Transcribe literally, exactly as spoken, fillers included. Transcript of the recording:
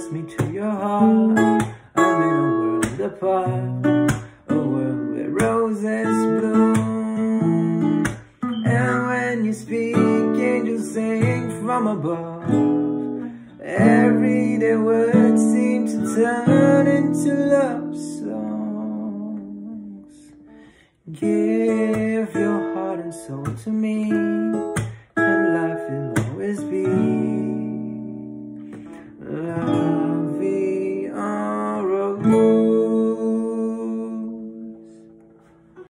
close me to your heart. I'm in a world apart, a world where roses bloom. And when you speak, angels sing from above. Everyday words seem to turn into love songs. Give your heart and soul to me, and life will always be la vie en rose.